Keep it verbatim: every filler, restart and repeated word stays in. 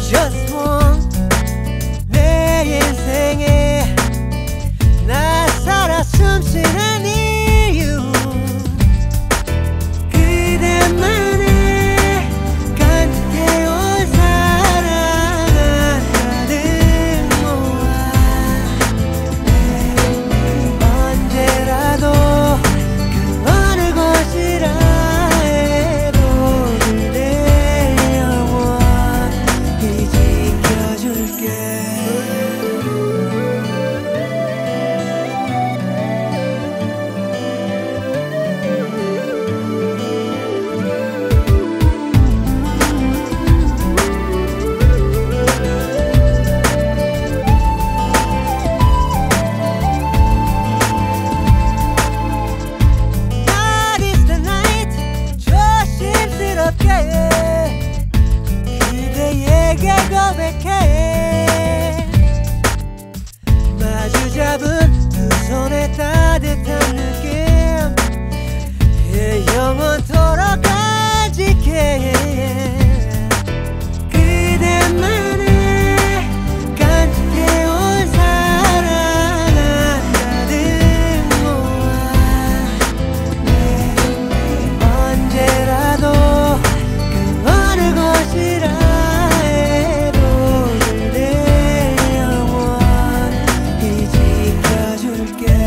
just want 내 인생에 나 살아 숨쉬는 이유 그대만을 간직해온 사랑 하나를 모아 언제라도 그 어느 곳이라 해도 그대 영원히 지켜줄게. Night is the night 조심스럽게 그대에게 고백해 마주잡은 두 손의 따뜻한 느낌 그 영원토록 간직해 그대만을 간직해온 사랑 하나를 모아 언제라도 그 어느 곳이라 해도 그대 영원히 지켜줄게.